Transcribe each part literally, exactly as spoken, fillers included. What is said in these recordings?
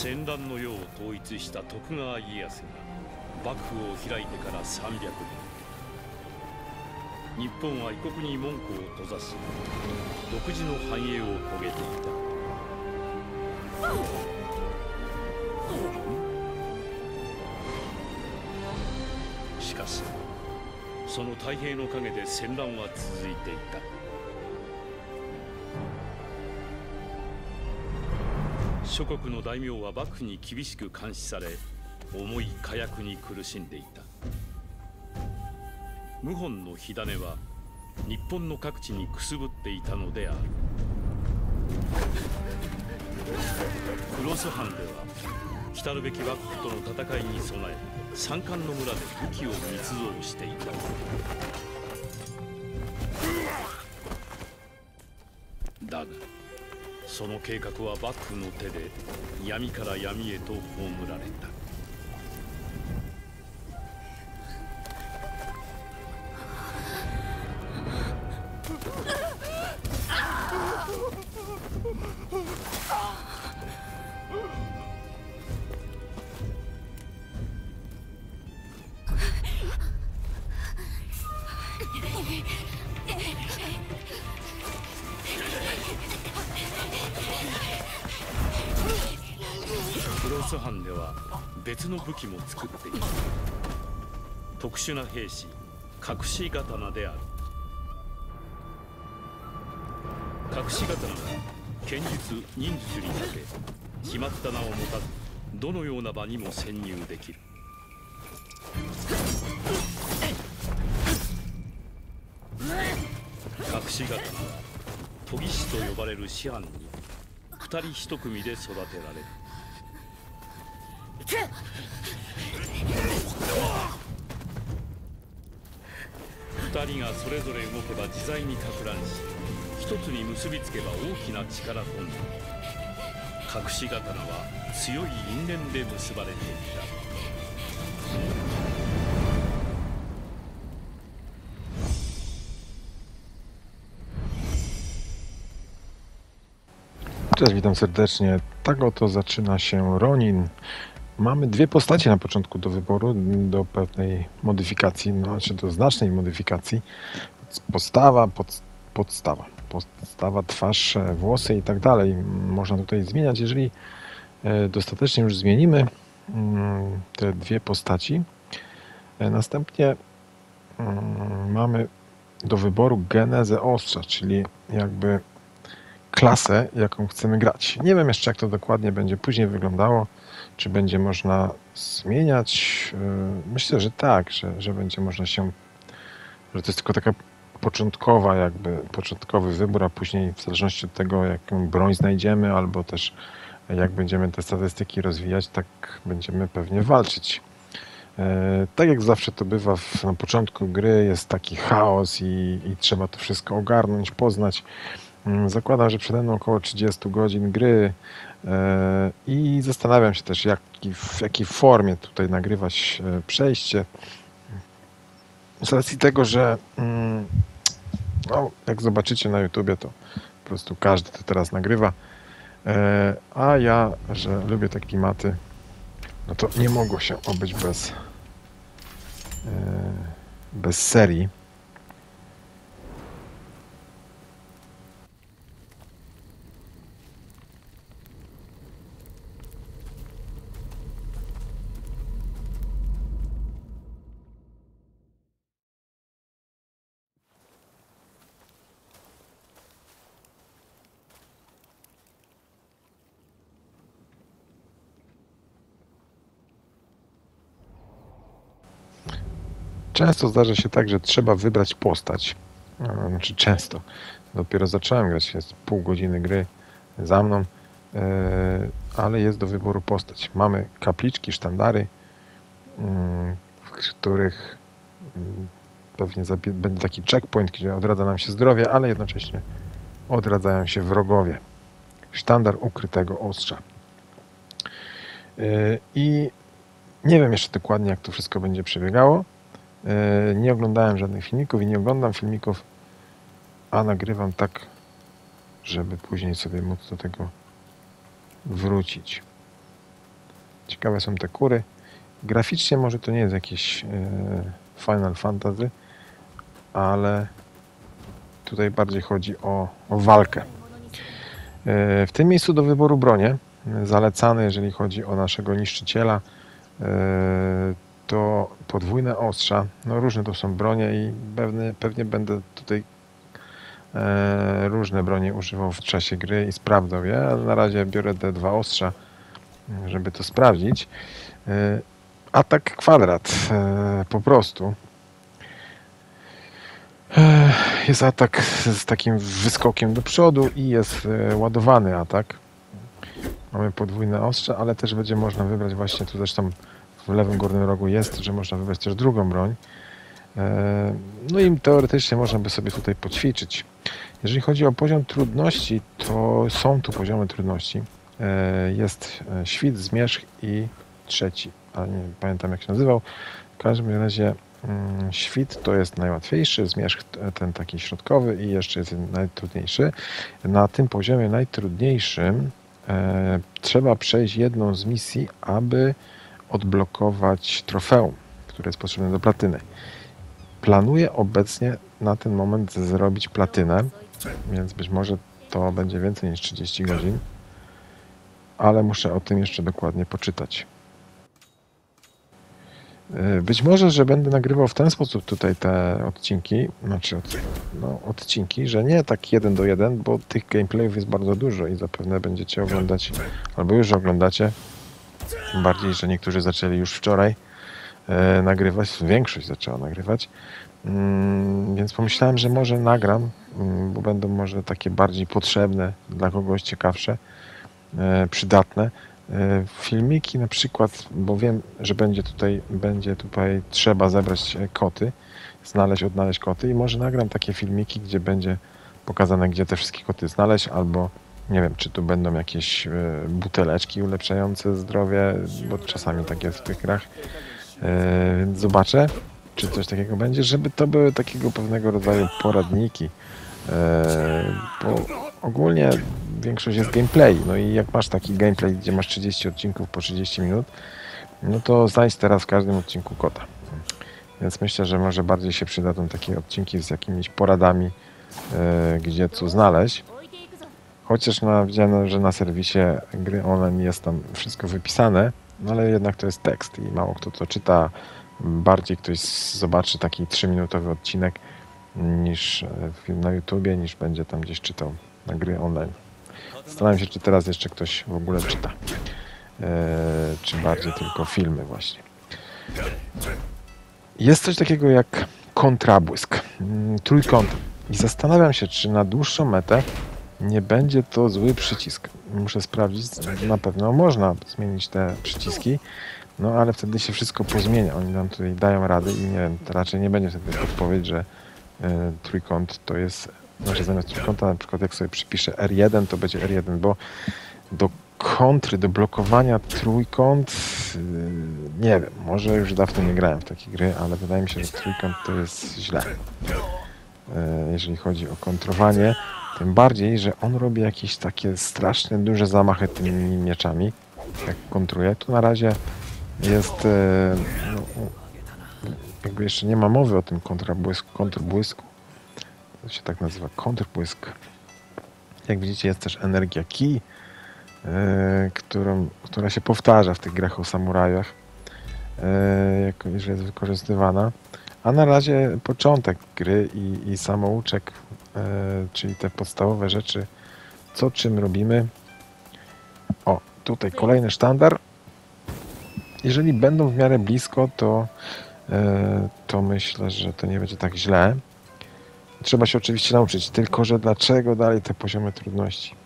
戦乱の世を統一した徳川家康が幕府を開いてからさんびゃくねん、日本は異国に門戸を閉ざし独自の繁栄を遂げていた。しかしその太平の陰で戦乱は続いていた。諸国の大名は幕府に厳しく監視され、重い火薬に苦しんでいた。謀反の火種は日本の各地にくすぶっていたのである。黒須藩では来るべき幕府との戦いに備え、山間の村で武器を密造していた。だがその計画は幕府の手で闇から闇へと葬られた。黒須藩では別の武器も作っている。特殊な兵士、隠し刀である。隠し刀は剣術、忍術に長け、決まった名を持たずどのような場にも潜入できる。隠し刀は研ぎ師と呼ばれる師範に二人一組で育てられる。二人がそれぞれ動けば自在にかく乱し、一つに結びつけば大きな力となる。隠し刀は強い因縁で結ばれてい ta. Cześć, witam serdecznie. Tak oto zaczyna się Ronin. Mamy dwie postacie na początku do wyboru, do pewnej modyfikacji, no, znaczy do znacznej modyfikacji. Postawa, pod, podstawa, podstawa, twarz, włosy i tak dalej. Można tutaj zmieniać, jeżeli dostatecznie już zmienimy te dwie postaci. Następnie mamy do wyboru genezę ostrza, czyli jakby klasę, jaką chcemy grać. Nie wiem jeszcze, jak to dokładnie będzie później wyglądało, czy będzie można zmieniać. Myślę, że tak, że, że będzie można się, że to jest tylko taka początkowa, jakby początkowy wybór, a później w zależności od tego, jaką broń znajdziemy, albo też jak będziemy te statystyki rozwijać, tak będziemy pewnie walczyć. Tak jak zawsze to bywa w, na początku gry, jest taki chaos i, i trzeba to wszystko ogarnąć, poznać. Zakładam, że przede mną około trzydzieści godzin gry i zastanawiam się też, jaki, w jakiej formie tutaj nagrywać przejście. Z racji tego, że no, jak zobaczycie na YouTubie, to po prostu każdy to teraz nagrywa, a ja, że lubię te klimaty, no to nie mogło się obyć bez, bez serii. Często zdarza się tak, że trzeba wybrać postać. Znaczy często. Dopiero zacząłem grać, jest pół godziny gry za mną, ale jest do wyboru postać. Mamy kapliczki, sztandary, w których pewnie będzie taki checkpoint, gdzie odradza nam się zdrowie, ale jednocześnie odradzają się wrogowie. Sztandar ukrytego ostrza. I nie wiem jeszcze dokładnie, jak to wszystko będzie przebiegało. Nie oglądałem żadnych filmików i nie oglądam filmików, a nagrywam tak, żeby później sobie móc do tego wrócić. Ciekawe są te kury. Graficznie może to nie jest jakieś e, Final Fantasy, ale tutaj bardziej chodzi o, o walkę. E, w tym miejscu do wyboru bronie, zalecane jeżeli chodzi o naszego niszczyciela, e, to podwójne ostrza. No różne to są bronie i pewnie, pewnie będę tutaj e, różne bronie używał w czasie gry i sprawdzał je, ale na razie biorę te dwa ostrza, żeby to sprawdzić. E, atak kwadrat, e, po prostu. E, jest atak z takim wyskokiem do przodu i jest e, ładowany atak. Mamy podwójne ostrze, ale też będzie można wybrać właśnie, tu zresztą w lewym górnym rogu jest, że można wybrać też drugą broń. No i teoretycznie można by sobie tutaj poćwiczyć. Jeżeli chodzi o poziom trudności, to są tu poziomy trudności. Jest świt, zmierzch i trzeci, ale nie pamiętam jak się nazywał. W każdym razie świt to jest najłatwiejszy, zmierzch ten taki środkowy i jeszcze jest najtrudniejszy. Na tym poziomie najtrudniejszym e, trzeba przejść jedną z misji, aby odblokować trofeum, które jest potrzebne do platyny. Planuję obecnie na ten moment zrobić platynę, więc być może to będzie więcej niż trzydzieści godzin, ale muszę o tym jeszcze dokładnie poczytać. Być może, że będę nagrywał w ten sposób tutaj te odcinki, znaczy od, no, odcinki, że nie tak jeden do jeden, bo tych gameplayów jest bardzo dużo i zapewne będziecie oglądać, albo już oglądacie, tym bardziej, że niektórzy zaczęli już wczoraj e, nagrywać, większość zaczęła nagrywać, mm, więc pomyślałem, że może nagram, mm, bo będą może takie bardziej potrzebne, dla kogoś ciekawsze, e, przydatne. Filmiki na przykład, bo wiem, że będzie tutaj, będzie tutaj trzeba zebrać koty, znaleźć, odnaleźć koty i może nagram takie filmiki, gdzie będzie pokazane, gdzie te wszystkie koty znaleźć, albo nie wiem, czy tu będą jakieś buteleczki ulepszające zdrowie, bo czasami tak jest w tych grach, więc zobaczę, czy coś takiego będzie, żeby to były takiego pewnego rodzaju poradniki, bo ogólnie większość jest gameplay, no i jak masz taki gameplay, gdzie masz trzydzieści odcinków po trzydzieści minut, no to znajdź teraz w każdym odcinku kota. Więc myślę, że może bardziej się przydadzą takie odcinki z jakimiś poradami, yy, gdzie co znaleźć. Chociaż na, widziałem, że na serwisie gry online jest tam wszystko wypisane, no ale jednak to jest tekst i mało kto to czyta. Bardziej ktoś zobaczy taki trzyminutowy odcinek niż film na YouTubie, niż będzie tam gdzieś czytał na gry online. Zastanawiam się, czy teraz jeszcze ktoś w ogóle czyta. Eee, czy bardziej tylko filmy właśnie. Jest coś takiego jak kontrabłysk. Trójkąt. I zastanawiam się, czy na dłuższą metę nie będzie to zły przycisk. Muszę sprawdzić. Na pewno można zmienić te przyciski, no ale wtedy się wszystko pozmienia. Oni nam tutaj dają rady i nie wiem, raczej nie będzie wtedy podpowiedź, że e, trójkąt to jest, znaczy zamiast trójkąta na przykład jak sobie przypiszę R jeden, to będzie R jeden, bo do kontry, do blokowania trójkąt, yy, nie wiem, może już dawno nie grałem w takie gry, ale wydaje mi się, że trójkąt to jest źle. Yy, jeżeli chodzi o kontrowanie, tym bardziej, że on robi jakieś takie strasznie duże zamachy tymi mieczami, jak kontruje. Tu na razie jest, yy, no, jakby jeszcze nie ma mowy o tym kontrabłysku, kontrbłysku. To się tak nazywa, kontrbłysk. Jak widzicie, jest też energia ki, yy, którą, która się powtarza w tych grach o samurajach, yy, jako, jeżeli jest wykorzystywana. A na razie początek gry i, i samouczek, yy, czyli te podstawowe rzeczy, co czym robimy. O, tutaj kolejny sztandar. Jeżeli będą w miarę blisko, to, yy, to myślę, że to nie będzie tak źle. Trzeba się oczywiście nauczyć, tylko że dlaczego dalej te poziomy trudności?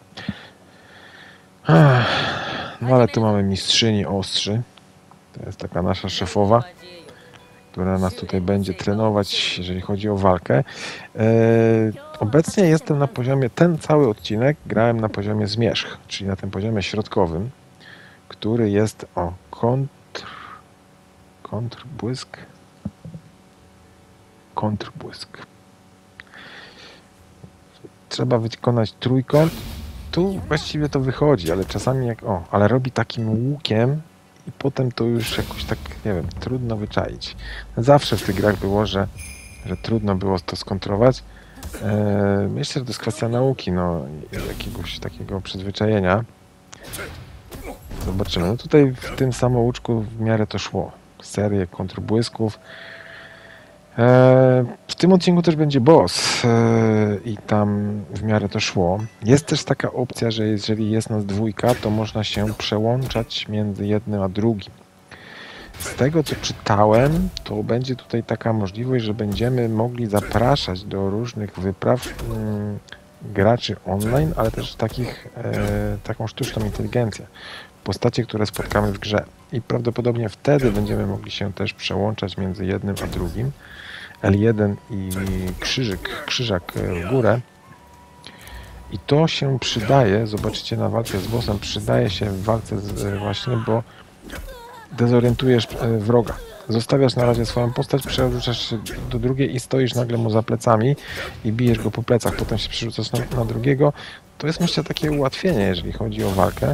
Ach, no ale tu mamy mistrzyni ostrzy. To jest taka nasza szefowa, która nas tutaj będzie trenować, jeżeli chodzi o walkę. E, obecnie jestem na poziomie, ten cały odcinek grałem na poziomie zmierzch, czyli na tym poziomie środkowym, który jest o kontr... kontrbłysk. Kontrbłysk. Trzeba wykonać trójkąt. Tu właściwie to wychodzi, ale czasami jak... O, ale robi takim łukiem i potem to już jakoś tak, nie wiem, trudno wyczaić. Zawsze w tych grach było, że, że trudno było to skontrować. Eee, myślę, że to jest kwestia nauki, no, jakiegoś takiego przyzwyczajenia. Zobaczymy. No tutaj w tym samouczku w miarę to szło. Serię kontrbłysków. Eee, w tym odcinku też będzie boss eee, i tam w miarę to szło. Jest też taka opcja, że jeżeli jest nas dwójka, to można się przełączać między jednym a drugim. Z tego co czytałem, to będzie tutaj taka możliwość, że będziemy mogli zapraszać do różnych wypraw mm, graczy online, ale też takich, e, taką sztuczną inteligencję. Postacie, które spotkamy w grze. I prawdopodobnie wtedy będziemy mogli się też przełączać między jednym a drugim. L jeden i krzyżyk, krzyżak w górę. I to się przydaje, zobaczycie na walce z bossem, przydaje się w walce z, właśnie, bo dezorientujesz wroga. Zostawiasz na razie swoją postać, przerzucasz się do drugiej i stoisz nagle mu za plecami i bijesz go po plecach, potem się przerzucasz na, na drugiego. To jest, myślę, takie ułatwienie, jeżeli chodzi o walkę.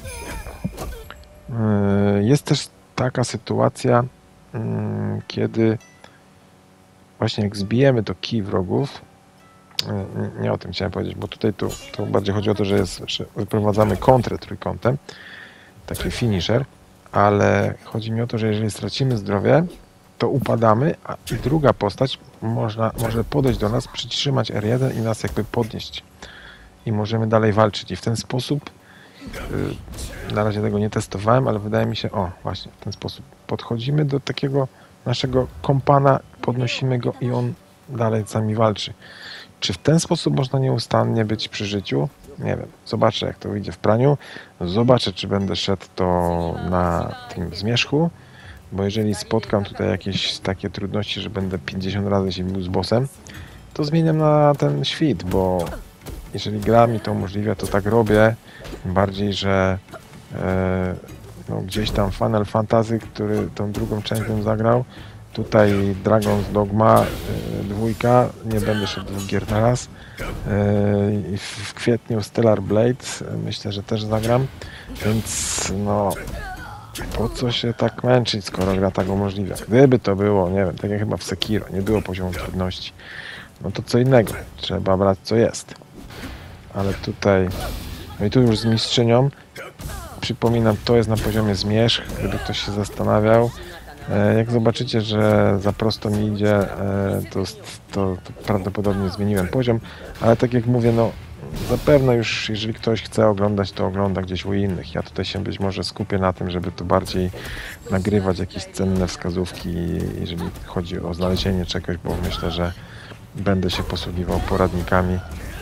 Jest też taka sytuacja, kiedy właśnie jak zbijemy to kij wrogów, nie o tym chciałem powiedzieć, bo tutaj tu, tu bardziej chodzi o to, że, jest, że wyprowadzamy kontrę trójkątem, taki finisher, ale chodzi mi o to, że jeżeli stracimy zdrowie, to upadamy, a i druga postać można, może podejść do nas, przytrzymać R jeden i nas jakby podnieść. I możemy dalej walczyć. I w ten sposób, yy, na razie tego nie testowałem, ale wydaje mi się, o właśnie, w ten sposób podchodzimy do takiego naszego kompana, podnosimy go i on dalej z nami walczy. Czy w ten sposób można nieustannie być przy życiu? Nie wiem. Zobaczę, jak to wyjdzie w praniu. Zobaczę, czy będę szedł to na tym zmierzchu, bo jeżeli spotkam tutaj jakieś takie trudności, że będę pięćdziesiąt razy się bił z bossem, to zmieniam na ten świt, bo jeżeli gra mi to umożliwia, to tak robię. Tym bardziej, że e, no, gdzieś tam Final Fantasy, który tą drugą część bym zagrał, tutaj Dragon's Dogma yy, dwójka, nie będę szedł dwóch gier na raz. Yy, w kwietniu Stellar Blades, myślę, że też zagram, więc no po co się tak męczyć, skoro gra tak umożliwia. Gdyby to było, nie wiem, tak jak chyba w Sekiro, nie było poziomu trudności, no to co innego, trzeba brać co jest. Ale tutaj, no i tu już z mistrzynią, przypominam, to jest na poziomie zmierzch, gdyby ktoś się zastanawiał. Jak zobaczycie, że za prosto mi idzie, to, to, to prawdopodobnie zmieniłem poziom, ale tak jak mówię, no zapewne już jeżeli ktoś chce oglądać, to ogląda gdzieś u innych. Ja tutaj się być może skupię na tym, żeby tu bardziej nagrywać jakieś cenne wskazówki, jeżeli chodzi o znalezienie czegoś, bo myślę, że będę się posługiwał poradnikami.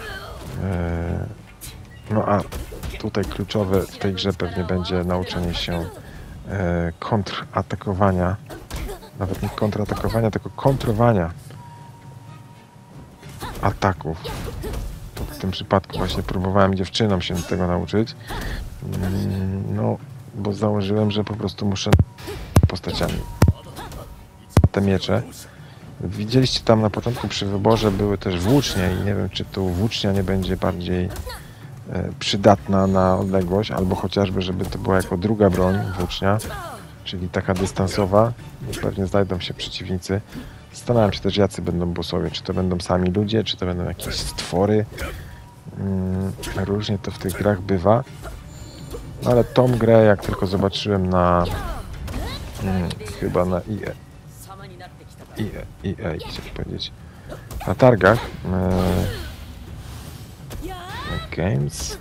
No a tutaj kluczowe w tej grze pewnie będzie nauczenie się kontratakowania, nawet nie kontratakowania, tylko kontrowania ataków. W tym przypadku właśnie próbowałem dziewczynom się tego nauczyć, no bo założyłem, że po prostu muszę postaciami te miecze. Widzieliście tam na początku przy wyborze były też włócznie i nie wiem, czy tu włócznia nie będzie bardziej przydatna na odległość, albo chociażby, żeby to była jako druga broń, włócznia, czyli taka dystansowa. Pewnie znajdą się przeciwnicy. Zastanawiam się też, jacy będą bossowie. Czy to będą sami ludzie, czy to będą jakieś stwory. Hmm, różnie to w tych grach bywa. No ale tą grę, jak tylko zobaczyłem na hmm, chyba na I E, I E, I E, chciałem powiedzieć, na targach, e, Games.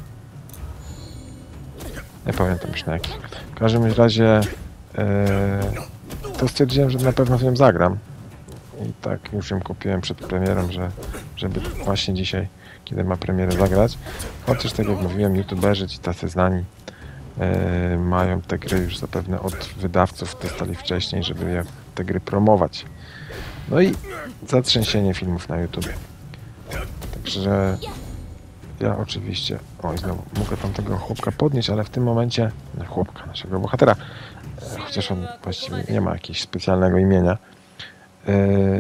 Nie pamiętam już na jakich. W każdym razie e, to stwierdziłem, że na pewno w nią zagram. I tak już ją kupiłem przed premierą, że, żeby właśnie dzisiaj, kiedy ma premierę, zagrać. Chociaż tak jak mówiłem, youtuberzy ci tacy znani e, mają te gry już zapewne od wydawców, dostali wcześniej, żeby je, te gry promować. No i zatrzęsienie filmów na YouTube. Także ja oczywiście, oj znowu, mogę tam tego chłopka podnieść, ale w tym momencie, no, chłopka, naszego bohatera, e, chociaż on właściwie nie ma jakiegoś specjalnego imienia, e,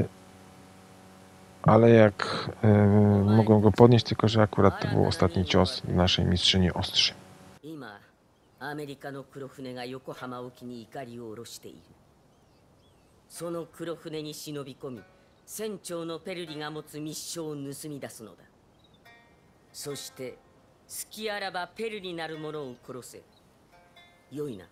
ale jak e, mogłem go podnieść, tylko że akurat to był ostatni cios naszej mistrzyni ostrzy. アメリカの黒船が横浜沖に怒りを下ろしている。その黒船に忍び込み、船長のペルリが持つ密書を盗み出すのだ。そして隙あらばペルリなる者を殺せ。よいな。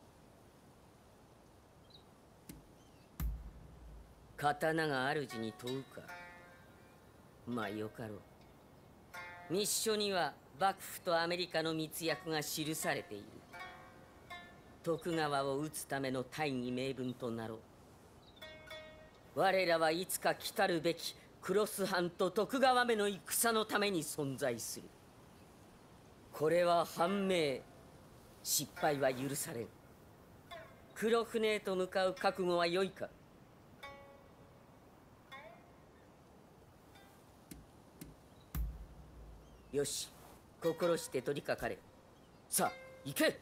刀が主に問うか。まあよかろう。密書には幕府とアメリカの密約が記されている。徳川を討つための大義名分となろう。我らはいつか来たるべきクロス藩と徳川めの戦のために存在する。これは判明。失敗は許されん。黒船へと向かう覚悟は良いか。よし、心して取りかかれ。さあ、行け。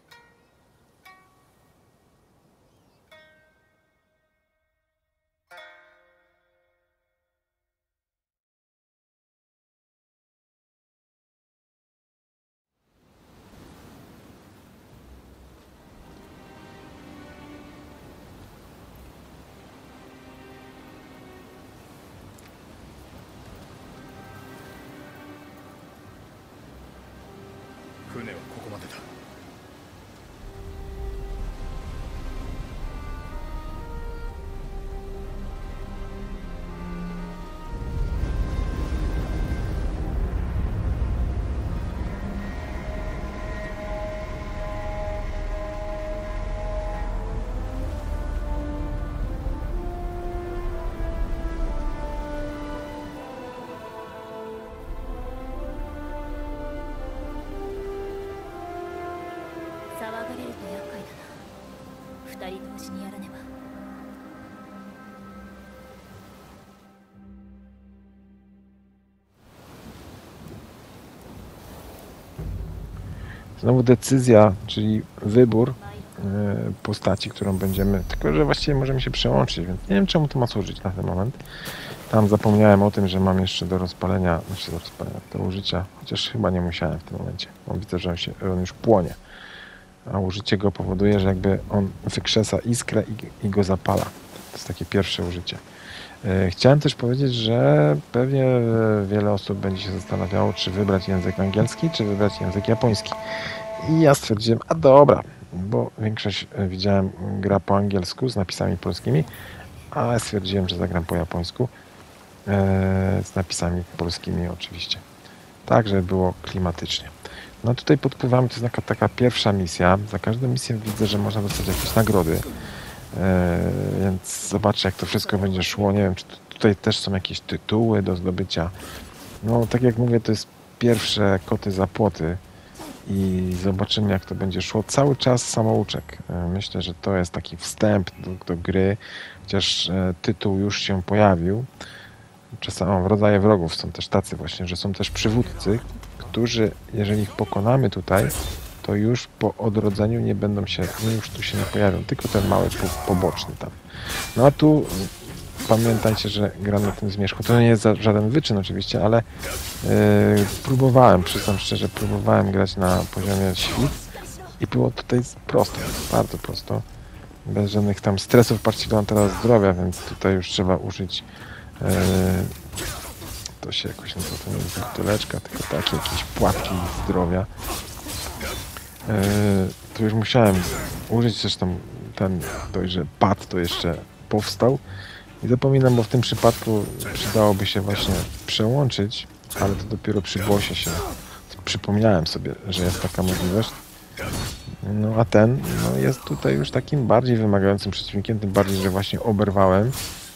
船はここまでだ。 騒がれると厄介だな。二人同時にやらねば。 Znowu decyzja, czyli wybór e, postaci, którą będziemy, tylko że właściwie możemy się przełączyć, więc nie wiem, czemu to ma służyć na ten moment. Tam zapomniałem o tym, że mam jeszcze do rozpalenia, znaczy do rozpalenia, do użycia, chociaż chyba nie musiałem w tym momencie, bo widzę, że on, się, on już płonie. A użycie go powoduje, że jakby on wykrzesa iskrę i, i go zapala. To jest takie pierwsze użycie. E, chciałem też powiedzieć, że pewnie wiele osób będzie się zastanawiało, czy wybrać język angielski, czy wybrać język japoński. I ja stwierdziłem, a dobra, bo większość widziałem gra po angielsku z napisami polskimi, a stwierdziłem, że zagram po japońsku e, z napisami polskimi oczywiście. Tak, żeby było klimatycznie. No tutaj podpływamy, to jest taka, taka pierwsza misja. Za każdą misję widzę, że można dostać jakieś nagrody. E, więc zobaczę, jak to wszystko będzie szło. Nie wiem, czy tutaj też są jakieś tytuły do zdobycia. No tak jak mówię, to jest pierwsze koty za płoty. I zobaczymy, jak to będzie szło. Cały czas samouczek. E, myślę, że to jest taki wstęp do, do gry. Chociaż e, tytuł już się pojawił. Czasami o, w rodzaju wrogów są też tacy właśnie, że są też przywódcy, którzy, jeżeli ich pokonamy tutaj, to już po odrodzeniu nie będą się, no już tu się nie pojawią, tylko ten mały po, poboczny tam. No a tu pamiętajcie, że gram na tym zmierzchu. To nie jest za, żaden wyczyn oczywiście, ale yy, próbowałem, przyznam szczerze, próbowałem grać na poziomie świt i było tutaj prosto, bardzo prosto. Bez żadnych tam stresów. Patrzcie, mam teraz zdrowia, więc tutaj już trzeba użyć yy, to się jakoś nazywa, to nie jest buteleczka, tylko takie jakieś płatki zdrowia. Yy, tu już musiałem użyć, zresztą ten dość, że pad to jeszcze powstał. I zapominam, bo w tym przypadku przydałoby się właśnie przełączyć, ale to dopiero przy bossie się przypomniałem sobie, że jest taka możliwość. No a ten no, jest tutaj już takim bardziej wymagającym przeciwnikiem, tym bardziej, że właśnie oberwałem.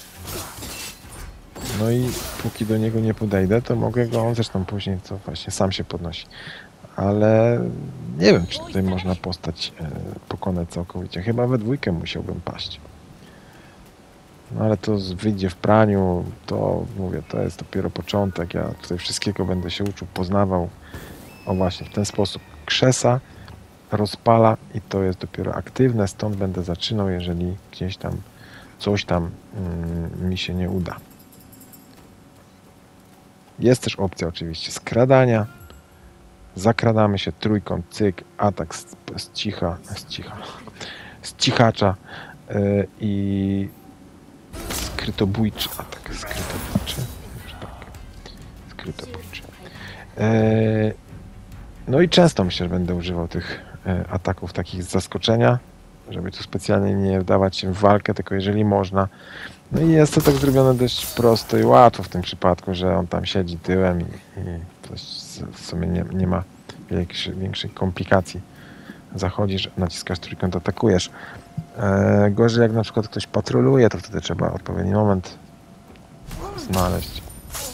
No i póki do niego nie podejdę, to mogę go, on zresztą później to właśnie sam się podnosi. Ale nie wiem, czy tutaj można postać e, pokonać całkowicie. Chyba we dwójkę musiałbym paść. No ale to wyjdzie w praniu, to mówię, to jest dopiero początek. Ja tutaj wszystkiego będę się uczył, poznawał. O właśnie, w ten sposób krzesa, rozpala i to jest dopiero aktywne. Stąd będę zaczynał, jeżeli gdzieś tam coś tam mm, mi się nie uda. Jest też opcja oczywiście skradania, zakradamy się, trójkąt, cyk, atak z, z cicha, z cicha, z cichacza yy, i skrytobójczy atak, skrytobójczy, tak, skrytobójczy. Yy, no i często myślę, że będę używał tych yy, ataków takich z zaskoczenia, żeby tu specjalnie nie wdawać się w walkę, tylko jeżeli można. No i jest to tak zrobione dość prosto i łatwo w tym przypadku, że on tam siedzi tyłem i, i to w sumie nie, nie ma większej, większej komplikacji. Zachodzisz, naciskasz trójkąt, atakujesz. E, gorzej jak na przykład ktoś patroluje, to wtedy trzeba odpowiedni moment znaleźć.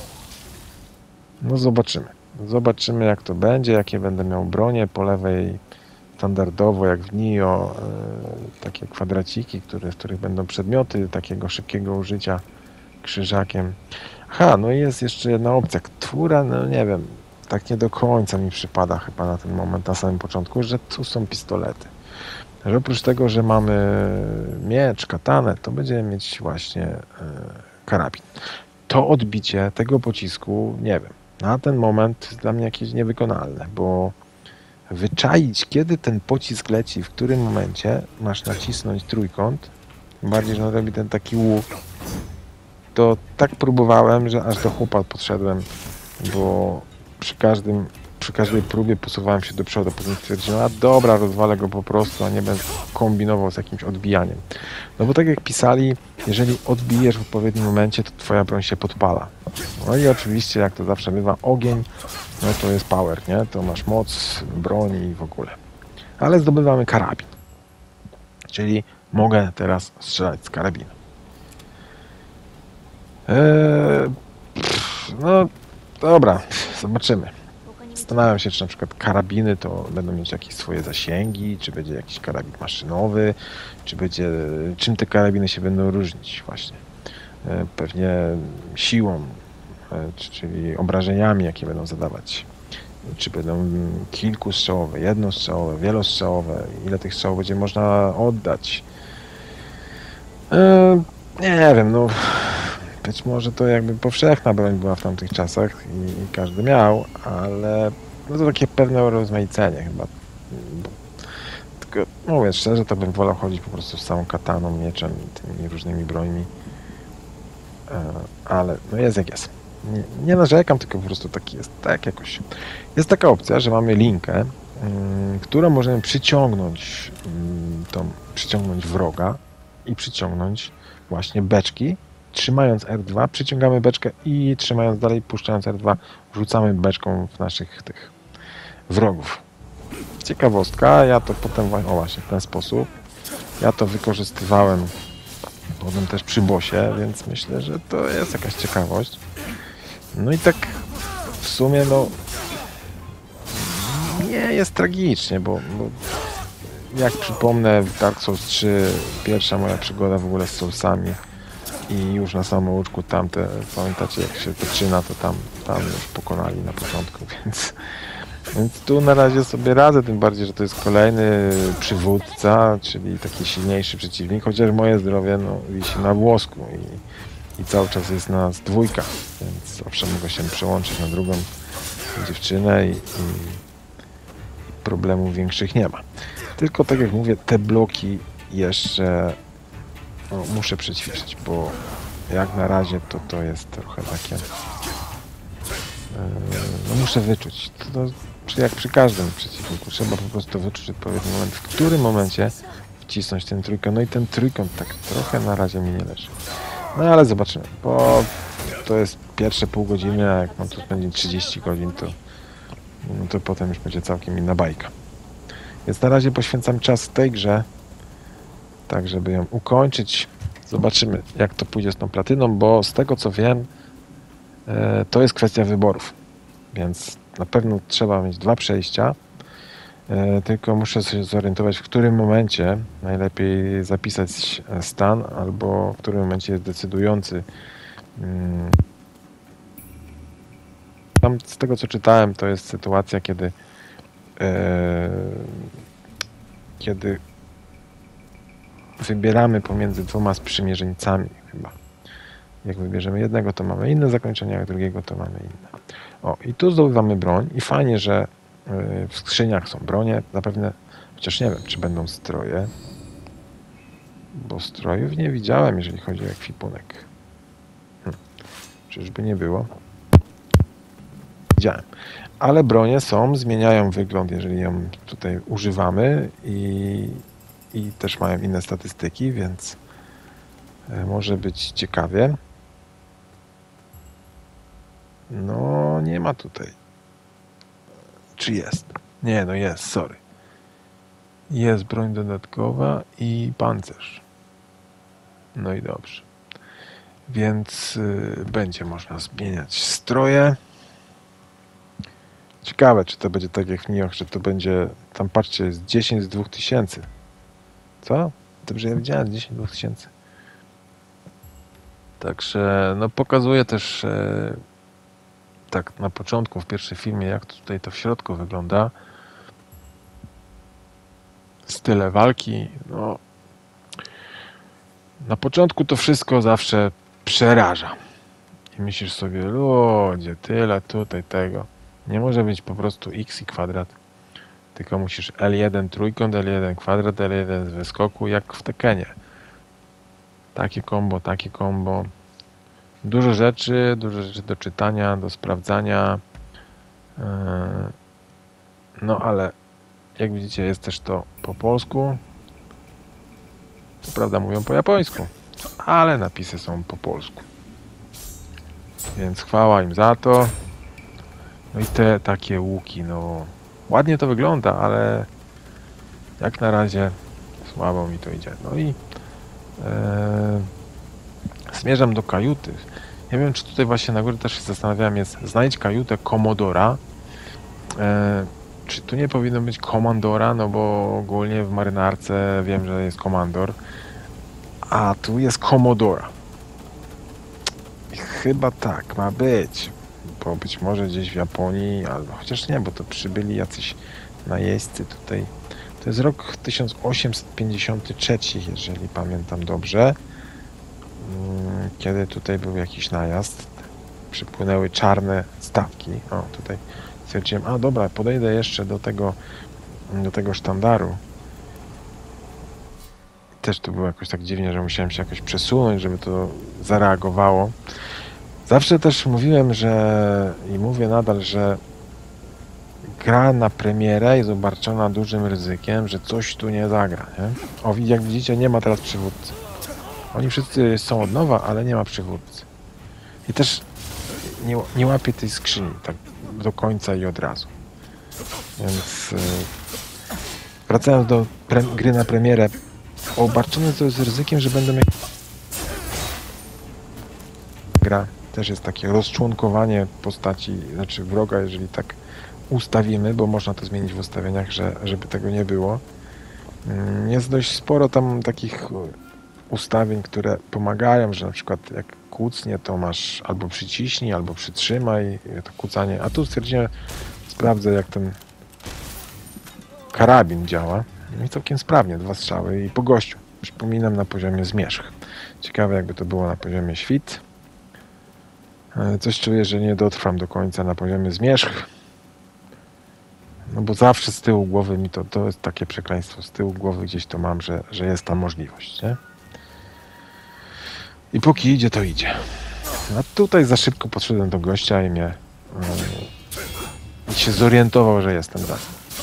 No zobaczymy. Zobaczymy jak to będzie, jakie będę miał bronie. Po lewej standardowo jak w Nio, e, takie kwadraciki, które, w których będą przedmioty takiego szybkiego użycia krzyżakiem. Aha, no i jest jeszcze jedna opcja, która, no nie wiem, tak nie do końca mi przypada chyba na ten moment, na samym początku, że tu są pistolety. Że oprócz tego, że mamy miecz, katanę, to będziemy mieć właśnie e, karabin. To odbicie tego pocisku, nie wiem, na ten moment jest dla mnie jakieś niewykonalne, bo wyczaić, kiedy ten pocisk leci, w którym momencie masz nacisnąć trójkąt, tym bardziej, że on robi ten taki łuk, to tak próbowałem, że aż do chłopa podszedłem, bo przy każdym, przy każdej próbie posuwałem się do przodu, potem stwierdziłem, a dobra, rozwalę go po prostu, a nie będę kombinował z jakimś odbijaniem. No bo tak jak pisali, jeżeli odbijesz w odpowiednim momencie, to twoja broń się podpala. No i oczywiście, jak to zawsze bywa, ogień, no to jest power, nie? To masz moc, broń i w ogóle. Ale zdobywamy karabin. Czyli mogę teraz strzelać z karabinu. Eee, pff, no dobra, zobaczymy. Zastanawiam się, czy na przykład karabiny to będą mieć jakieś swoje zasięgi, czy będzie jakiś karabin maszynowy, czy będzie, czym te karabiny się będą różnić właśnie. Eee, pewnie siłą, e, czyli obrażeniami, jakie będą zadawać. Czy będą kilkustrzałowe, jednostrzałowe, wielostrzałowe, ile tych strzałów będzie można oddać. Eee, nie wiem, no być może to jakby powszechna broń była w tamtych czasach i, i każdy miał, ale no to takie pewne rozmaicenie chyba. Bo, tylko mówię szczerze, to bym wolał chodzić po prostu z całą kataną, mieczem i tymi różnymi brońmi. E, ale no jest jak jest. Nie, nie narzekam, tylko po prostu taki jest, tak jakoś. Jest taka opcja, że mamy linkę, y, którą możemy przyciągnąć, y, tą, przyciągnąć wroga i przyciągnąć właśnie beczki. Trzymając R dwa, przyciągamy beczkę i trzymając dalej, puszczając R dwa, rzucamy beczką w naszych tych wrogów. Ciekawostka, ja to potem, o właśnie, w ten sposób, ja to wykorzystywałem potem też przy bossie, więc myślę, że to jest jakaś ciekawość. No i tak w sumie, no nie jest tragicznie, bo, bo jak przypomnę Dark Souls trzy, pierwsza moja przygoda w ogóle z Soulsami i już na samym łuczku tamte, pamiętacie jak się zaczyna, to tam, tam już pokonali na początku, więc, więc tu na razie sobie radzę, tym bardziej, że to jest kolejny przywódca, czyli taki silniejszy przeciwnik, chociaż moje zdrowie no, wisi na włosku i, i cały czas jest nas dwójka, więc zawsze mogę się przełączyć na drugą dziewczynę i, i problemów większych nie ma. Tylko tak jak mówię, te bloki jeszcze no, muszę przećwiczyć, bo jak na razie to to jest trochę takie yy, no muszę wyczuć. To, to przy, jak przy każdym przeciwniku trzeba po prostu wyczuć odpowiedni moment, w którym momencie wcisnąć ten trójkąt. No i ten trójkąt tak trochę na razie mi nie leży. No ale zobaczymy, bo to jest pierwsze pół godziny, a jak mam tu spędzić trzydzieści godzin, to, no to potem już będzie całkiem inna bajka. Więc na razie poświęcam czas tej grze, tak żeby ją ukończyć. Zobaczymy, jak to pójdzie z tą platyną, bo z tego co wiem, e, to jest kwestia wyborów. Więc na pewno trzeba mieć dwa przejścia, e, tylko muszę się zorientować, w którym momencie najlepiej zapisać stan, albo w którym momencie jest decydujący. Hmm. Tam z tego co czytałem, to jest sytuacja, kiedy e, kiedy wybieramy pomiędzy dwoma sprzymierzeńcami chyba. Jak wybierzemy jednego, to mamy inne zakończenie, jak drugiego, to mamy inne. O, i tu zdobywamy broń i fajnie, że W skrzyniach są bronie, zapewne, chociaż nie wiem, czy będą stroje, bo strojów nie widziałem, jeżeli chodzi o ekwipunek. Hm. Czyżby nie było? Widziałem. Ale bronie są, zmieniają wygląd, jeżeli ją tutaj używamy i, i też mają inne statystyki, więc może być ciekawie. No, nie ma tutaj. Czy jest? Nie, no jest, sorry. Jest broń dodatkowa i pancerz. No i dobrze. Więc y, będzie można zmieniać stroje. Ciekawe, czy to będzie tak jak w Nioh, że to będzie, tam patrzcie, jest dziesięć z dwóch tysięcy. Co? Dobrze, ja widziałem dziesięć z dwóch tysięcy. Także, no pokazuje też e, tak na początku, w pierwszym filmie, jak to tutaj to w środku wygląda. Style walki, no na początku to wszystko zawsze przeraża. I myślisz sobie, ludzie, tyle tutaj tego. Nie może być po prostu x i kwadrat. Tylko musisz L jeden trójkąt, L jeden kwadrat, L jeden z wyskoku, jak w Tekenie. Takie kombo, takie kombo. Dużo rzeczy, dużo rzeczy do czytania, do sprawdzania. No ale jak widzicie, jest też to po polsku. Co prawda mówią po japońsku, ale napisy są po polsku. Więc chwała im za to. No i te takie łuki, no ładnie to wygląda, ale jak na razie słabo mi to idzie. No i e, zmierzam do kajuty. Nie wiem, czy tutaj właśnie na górze też się zastanawiałem, jest znajdź kajutę komodora. E, czy tu nie powinno być komandora, no bo ogólnie w marynarce wiem, że jest komandor, a tu jest komodora. I chyba tak ma być, bo być może gdzieś w Japonii, albo chociaż nie, bo to przybyli jacyś najeźdźcy tutaj. To jest rok tysiąc osiemset pięćdziesiąty trzeci, jeżeli pamiętam dobrze, kiedy tutaj był jakiś najazd. Przypłynęły czarne statki. O, tutaj stwierdziłem, a dobra, podejdę jeszcze do tego, do tego sztandaru. Też to było jakoś tak dziwnie, że musiałem się jakoś przesunąć, żeby to zareagowało. Zawsze też mówiłem, że i mówię nadal, że gra na premierę jest obarczona dużym ryzykiem, że coś tu nie zagra, nie? O, jak widzicie, nie ma teraz przywódcy. Oni wszyscy są od nowa, ale nie ma przywódcy. I też nie, nie łapie tej skrzyni tak do końca i od razu. Więc yy, wracając do pre, gry na premierę, obarczone to jest ryzykiem, że będą jak... Gra też jest takie rozczłonkowanie postaci, znaczy wroga, jeżeli tak ustawimy, bo można to zmienić w ustawieniach, że, żeby tego nie było. Jest dość sporo tam takich ustawień, które pomagają, że na przykład jak kucnie, to masz albo przyciśnij, albo przytrzymaj to kucanie, a tu stwierdziłem, sprawdzę, jak ten karabin działa. I całkiem sprawnie, dwa strzały i po gościu. Przypominam, na poziomie zmierzch. Ciekawe, jakby to było na poziomie świt. Coś czuję, że nie dotrwam do końca na poziomie zmierzch. No bo zawsze z tyłu głowy mi to, to jest takie przekleństwo. Z tyłu głowy gdzieś to mam, że, że jest ta możliwość, nie? I póki idzie, to idzie. A tutaj za szybko podszedłem do gościa i mnie yy, i się zorientował, że jestem za nim.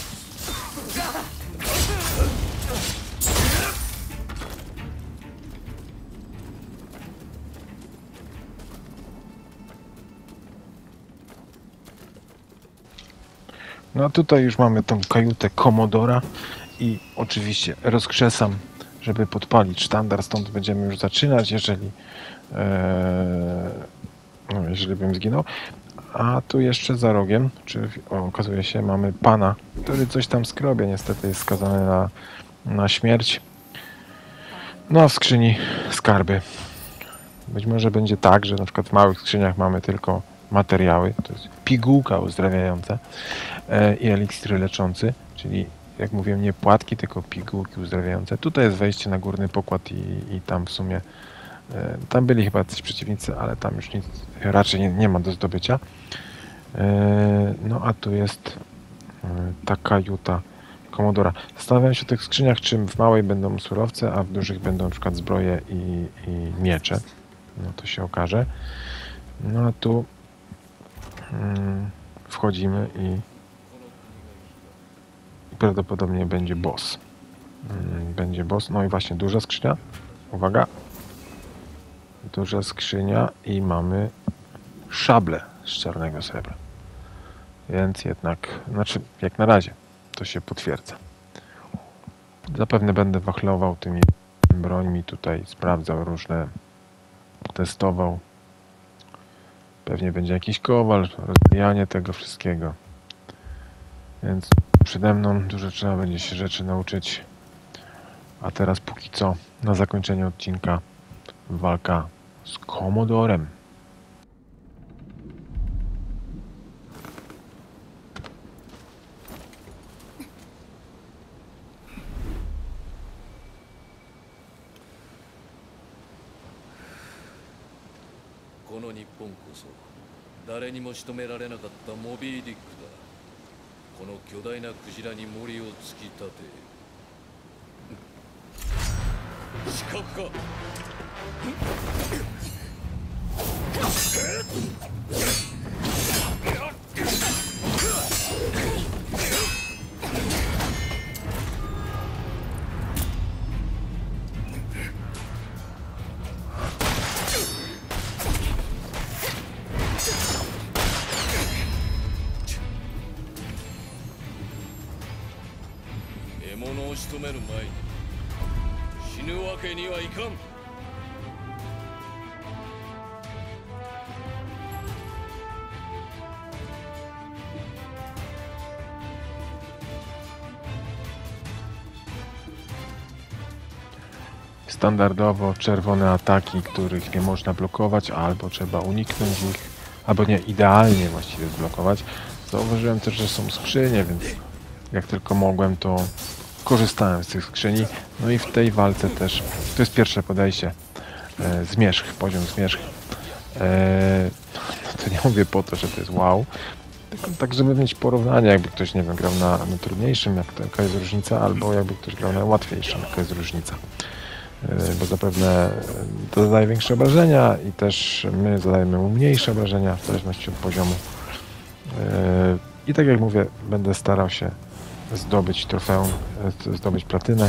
No a tutaj już mamy tą kajutę komodora i oczywiście rozkrzesam, żeby podpalić sztandar, stąd będziemy już zaczynać, jeżeli e, no, jeżeli bym zginął. A tu jeszcze za rogiem, czy o, okazuje się, mamy pana, który coś tam skrobie, niestety jest skazany na, na śmierć. No a w skrzyni skarby. Być może będzie tak, że na przykład w małych skrzyniach mamy tylko materiały, to jest pigułka uzdrawiająca e, i eliksiry leczący, czyli jak mówiłem, nie płatki, tylko pigułki uzdrawiające. Tutaj jest wejście na górny pokład i, i tam w sumie e, tam byli chyba coś przeciwnicy, ale tam już nic raczej nie, nie ma do zdobycia. E, no a tu jest Takajuta Komodora. Zastanawiam się o tych skrzyniach, czym w małej będą surowce, a w dużych będą na przykład zbroje i, i miecze. No to się okaże. No a tu mm, wchodzimy i, i prawdopodobnie będzie boss. Mm, będzie boss. No i właśnie duża skrzynia. Uwaga. Duża skrzynia i mamy szable z czarnego srebra. Więc jednak, znaczy jak na razie to się potwierdza. Zapewne będę wachlował tymi brońmi tutaj, sprawdzał różne, testował. Pewnie będzie jakiś kowal, rozwijanie tego wszystkiego. Więc przede mną dużo trzeba będzie się rzeczy nauczyć. A teraz póki co, na zakończenie odcinka, walka z Komodorem. この日本こそ誰にも仕留められなかったモビー・ディックだ。この巨大なクジラに森を突き立て死角か。獲物を仕留める前に死ぬわけにはいかん。 Standardowo czerwone ataki, których nie można blokować, albo trzeba uniknąć ich, albo nie, idealnie właściwie zblokować. Zauważyłem też, że są skrzynie, więc jak tylko mogłem, to korzystałem z tych skrzyni. No i w tej walce też, to jest pierwsze podejście, e, zmierzch, poziom zmierzch. E, no to nie mówię po to, że to jest wow, tylko tak, żeby mieć porównanie, jakby ktoś, nie wiem, grał na, na trudniejszym, jak to, jaka jest różnica, albo jakby ktoś grał na łatwiejszym, jaka jest różnica. Bo zapewne to zadaje większe obrażenia i też my zadajemy mu mniejsze obrażenia w zależności od poziomu. I tak jak mówię, będę starał się zdobyć trofeum, zdobyć platynę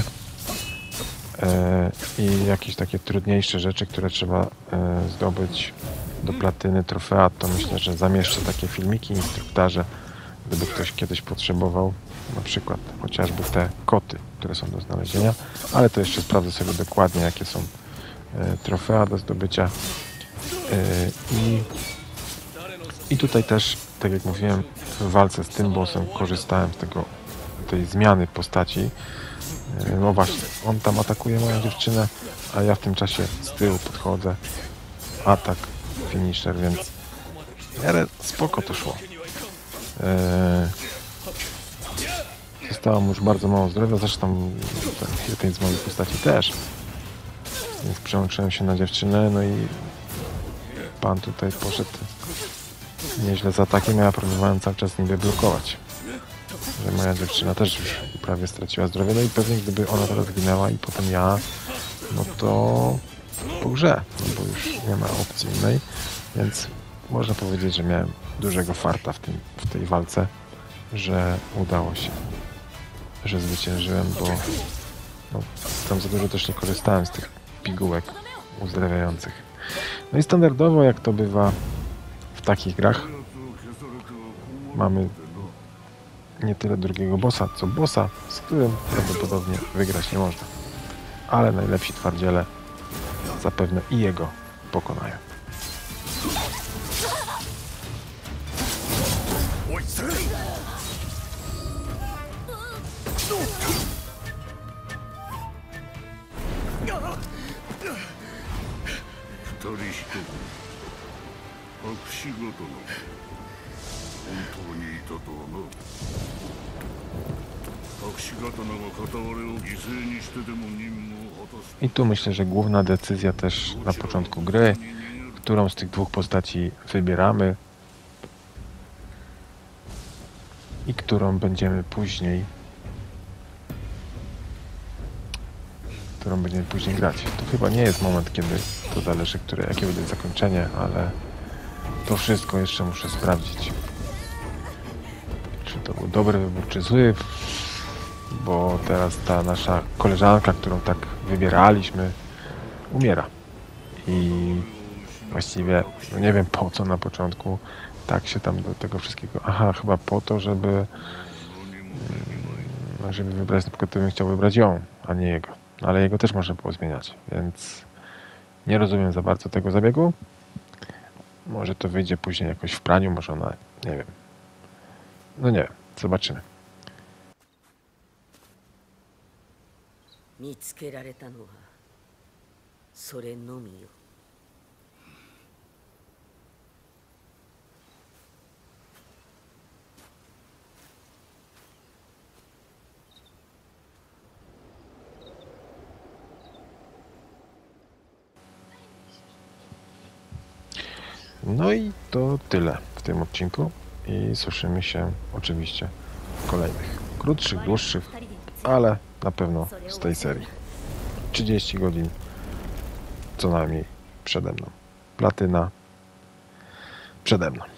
i jakieś takie trudniejsze rzeczy, które trzeba zdobyć do platyny, trofea, to myślę, że zamieszczę takie filmiki, instruktaże, gdyby ktoś kiedyś potrzebował, na przykład chociażby te koty, które są do znalezienia, ale to jeszcze sprawdzę sobie dokładnie, jakie są e, trofea do zdobycia. E, i, I tutaj też, tak jak mówiłem, w walce z tym bossem korzystałem z tego, tej zmiany postaci. E, no właśnie, on tam atakuje moją dziewczynę, a ja w tym czasie z tyłu podchodzę. Atak, finisher, więc ale spoko to szło. E, Zostało mu już bardzo mało zdrowia, zresztą tej z mojej postaci też. Więc przełączyłem się na dziewczynę, no i pan tutaj poszedł nieźle z atakiem, a ja próbowałem cały czas niby blokować. Że moja dziewczyna też już prawie straciła zdrowie, no i pewnie gdyby ona teraz ginęła i potem ja, no to po grze, no bo już nie ma opcji innej, więc można powiedzieć, że miałem dużego farta w, tym, w tej walce, że udało się, że zwyciężyłem, bo no, tam za dużo też nie korzystałem z tych pigułek uzdrawiających. No i standardowo, jak to bywa w takich grach, mamy nie tyle drugiego bossa, co bossa, z którym prawdopodobnie wygrać nie można. Ale najlepsi twardziele zapewne i jego pokonają. I tu myślę, że główna decyzja też na początku gry, którą z tych dwóch postaci wybieramy. i którą będziemy później którą będziemy później grać. To chyba nie jest moment, kiedy to zależy, które, jakie będzie zakończenie, ale to wszystko jeszcze muszę sprawdzić. Czy to był dobry wybór, czy zły, bo teraz ta nasza koleżanka, którą tak wybieraliśmy, umiera. I właściwie no nie wiem po co na początku tak się tam do tego wszystkiego... Aha, chyba po to, żeby żeby wybrać, na przykład to bym chciał wybrać ją, a nie jego. Ale jego też można było zmieniać, więc nie rozumiem za bardzo tego zabiegu. Może to wyjdzie później jakoś w praniu, może ona, nie wiem. No nie wiem, zobaczymy. 見つけられたのはそれのみよ。 No i to tyle w tym odcinku i słyszymy się oczywiście w kolejnych, krótszych, dłuższych, ale na pewno z tej serii. trzydzieści godzin co najmniej przede mną. Platyna przede mną.